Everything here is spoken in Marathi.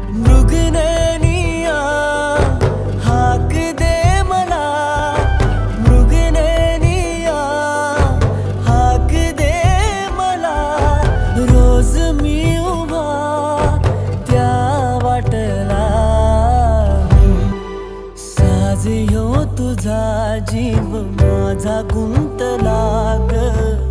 मृगनयनिया हाक दे मला, मृगनयनिया हाक दे मला, रोज मी उभा त्या वाटला, साज ह्यो तुझा जीव माझा गुंतला ग.